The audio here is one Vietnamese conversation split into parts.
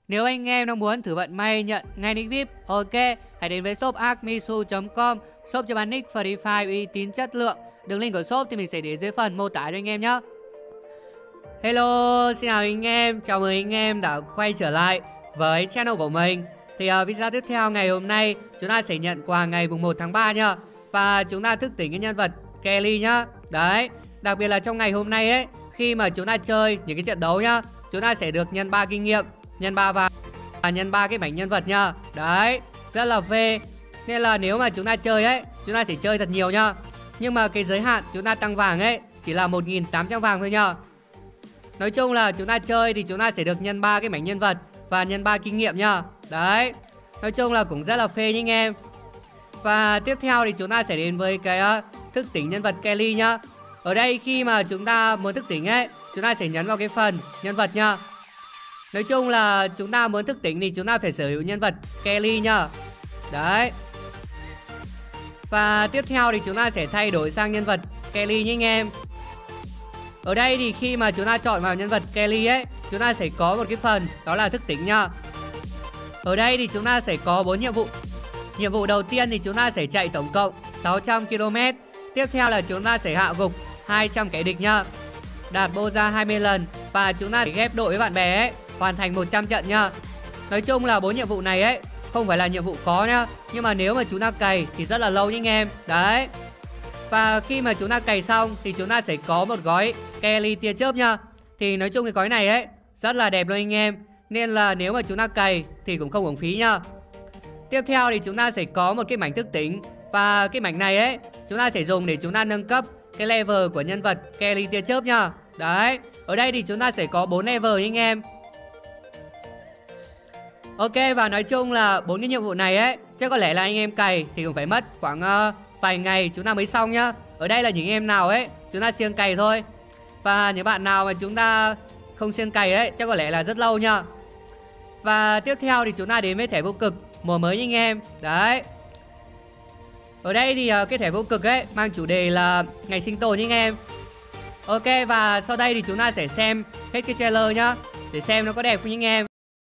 Nếu anh em đang muốn thử vận may nhận ngay nick VIP, ok, hãy đến với shop arcmisu.com, shop cho bán nick Free Fire uy tín chất lượng. Đường link của shop thì mình sẽ để dưới phần mô tả cho anh em nhé. Hello, xin chào anh em, chào mừng anh em đã quay trở lại với channel của mình. Thì video tiếp theo ngày hôm nay chúng ta sẽ nhận quà ngày mùng 1 tháng 3 nhá. Và chúng ta thức tỉnh cái nhân vật Kelly nhá. Đấy, đặc biệt là trong ngày hôm nay ấy, khi mà chúng ta chơi những cái trận đấu nhá, chúng ta sẽ được nhân 3 kinh nghiệm, nhân 3 vàng và nhân 3 cái mảnh nhân vật nhá. Đấy, rất là phê. Nên là nếu mà chúng ta chơi ấy, chúng ta sẽ chơi thật nhiều nhá. Nhưng mà cái giới hạn chúng ta tăng vàng ấy chỉ là 1.800 vàng thôi nhá. Nói chung là chúng ta chơi thì chúng ta sẽ được nhân 3 cái mảnh nhân vật và nhân 3 kinh nghiệm nhá. Đấy, nói chung là cũng rất là phê nhá anh em. Và tiếp theo thì chúng ta sẽ đến với cái thức tỉnh nhân vật Kelly nhá. Ở đây khi mà chúng ta muốn thức tỉnh ấy, chúng ta sẽ nhấn vào cái phần nhân vật nhá. Nói chung là chúng ta muốn thức tỉnh thì chúng ta phải sở hữu nhân vật Kelly nhá. Đấy. Và tiếp theo thì chúng ta sẽ thay đổi sang nhân vật Kelly nhé anh em. Ở đây thì khi mà chúng ta chọn vào nhân vật Kelly ấy, chúng ta sẽ có một cái phần đó là thức tỉnh nhá. Ở đây thì chúng ta sẽ có 4 nhiệm vụ. Nhiệm vụ đầu tiên thì chúng ta sẽ chạy tổng cộng 600 km. Tiếp theo là chúng ta sẽ hạ gục 200 kẻ địch nhá. Đạt bô ra 20 lần. Và chúng ta phải ghép đội với bạn bè ấy, hoàn thành 100 trận nhá. Nói chung là 4 nhiệm vụ này ấy không phải là nhiệm vụ khó nhá. Nhưng mà nếu mà chúng ta cày thì rất là lâu nha anh em. Đấy. Và khi mà chúng ta cày xong thì chúng ta sẽ có một gói Kelly tia chớp nhá. Thì nói chung cái gói này ấy rất là đẹp luôn anh em. Nên là nếu mà chúng ta cày thì cũng không uổng phí nhá. Tiếp theo thì chúng ta sẽ có một cái mảnh thức tỉnh. Và cái mảnh này ấy chúng ta sẽ dùng để chúng ta nâng cấp cái level của nhân vật Kelly tia chớp nhá. Đấy, ở đây thì chúng ta sẽ có 4 level nha anh em. Ok, và nói chung là 4 cái nhiệm vụ này ấy chắc có lẽ là anh em cày thì cũng phải mất khoảng vài ngày chúng ta mới xong nhá. Ở đây là những em nào ấy chúng ta siêng cày thôi. Và những bạn nào mà chúng ta không siêng cày ấy chắc có lẽ là rất lâu nhá. Và tiếp theo thì chúng ta đến với thẻ vô cực mùa mới nha anh em. Đấy. Ở đây thì cái thẻ vô cực ấy mang chủ đề là ngày sinh tồn nha anh em. Ok, và sau đây thì chúng ta sẽ xem hết cái trailer nhá, để xem nó có đẹp không anh em.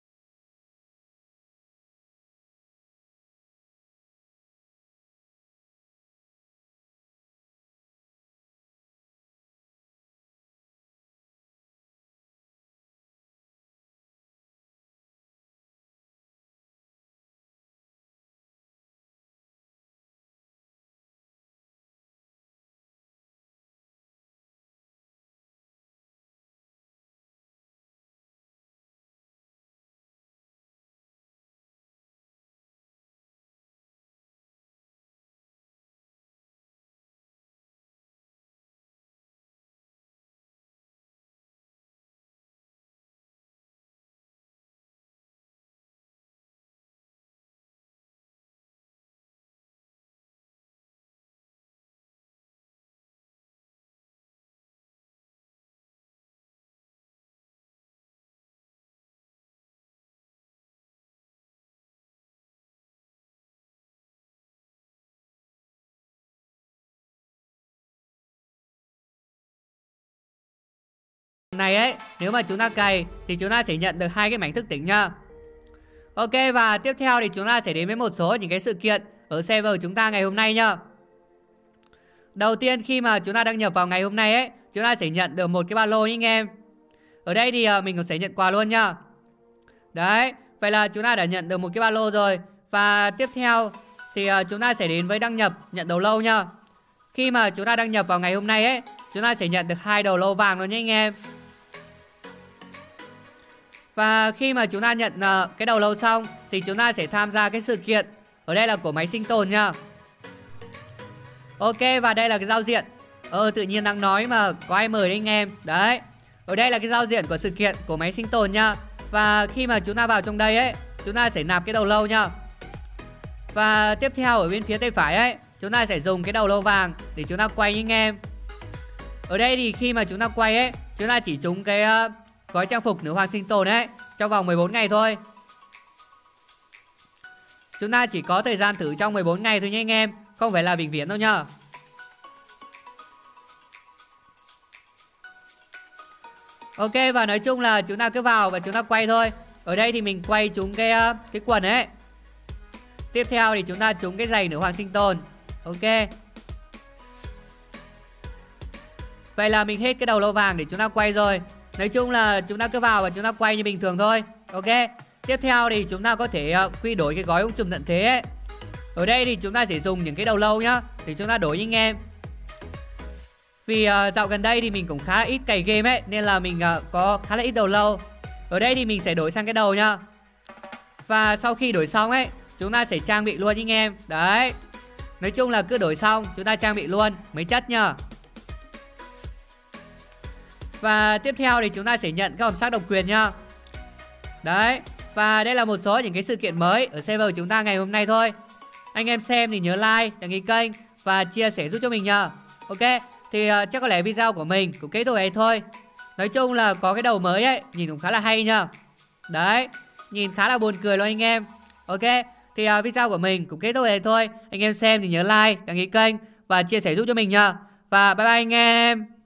Này ấy, nếu mà chúng ta cày thì chúng ta sẽ nhận được 2 cái mảnh thức tỉnh nha. Ok, và tiếp theo thì chúng ta sẽ đến với một số những cái sự kiện ở server chúng ta ngày hôm nay nhá. Đầu tiên khi mà chúng ta đăng nhập vào ngày hôm nay ấy, chúng ta sẽ nhận được một cái ba lô nha anh em. Ở đây thì mình cũng sẽ nhận quà luôn nhá. Đấy, vậy là chúng ta đã nhận được một cái ba lô rồi. Và tiếp theo thì chúng ta sẽ đến với đăng nhập nhận đầu lâu nhá. Khi mà chúng ta đăng nhập vào ngày hôm nay ấy, chúng ta sẽ nhận được 2 đầu lâu vàng luôn nhé anh em. Và khi mà chúng ta nhận cái đầu lâu xong thì chúng ta sẽ tham gia cái sự kiện. Ở đây là của máy sinh tồn nha. Ok, và đây là cái giao diện. Tự nhiên đang nói mà có ai mời đấy anh em. Đấy, ở đây là cái giao diện của sự kiện của máy sinh tồn nha. Và khi mà chúng ta vào trong đây ấy, chúng ta sẽ nạp cái đầu lâu nha. Và tiếp theo ở bên phía tay phải ấy, chúng ta sẽ dùng cái đầu lâu vàng để chúng ta quay anh em. Ở đây thì khi mà chúng ta quay ấy, chúng ta chỉ trúng cái gói trang phục nữ hoàng sinh tồn ấy trong vòng 14 ngày thôi. Chúng ta chỉ có thời gian thử trong 14 ngày thôi nhé anh em, không phải là vĩnh viễn đâu nhá. Ok, và nói chung là chúng ta cứ vào và chúng ta quay thôi. Ở đây thì mình quay trúng cái quần ấy. Tiếp theo thì chúng ta trúng cái giày nữ hoàng sinh tồn. Ok. Vậy là mình hết cái đầu lâu vàng để chúng ta quay rồi. Nói chung là chúng ta cứ vào và chúng ta quay như bình thường thôi. Ok. Tiếp theo thì chúng ta có thể quy đổi cái gói ông trùm tận thế ấy. Ở đây thì chúng ta sẽ dùng những cái đầu lâu nhá, để chúng ta đổi anh em. Vì dạo gần đây thì mình cũng khá là ít cày game ấy, nên là mình có khá là ít đầu lâu. Ở đây thì mình sẽ đổi sang cái đầu nhá. Và sau khi đổi xong ấy, chúng ta sẽ trang bị luôn anh em. Đấy. Nói chung là cứ đổi xong chúng ta trang bị luôn mấy chất nhá. Và tiếp theo thì chúng ta sẽ nhận các hòm xác độc quyền nhá. Đấy. Và đây là một số những cái sự kiện mới ở server của chúng ta ngày hôm nay thôi. Anh em xem thì nhớ like, đăng ký kênh và chia sẻ giúp cho mình nhá. Ok. Thì chắc có lẽ video của mình cũng kết thúc đây thôi. Nói chung là có cái đầu mới ấy, nhìn cũng khá là hay nhá. Đấy. Nhìn khá là buồn cười luôn anh em. Ok. Thì video của mình cũng kết thúc đây thôi. Anh em xem thì nhớ like, đăng ký kênh và chia sẻ giúp cho mình nhá. Và bye bye anh em.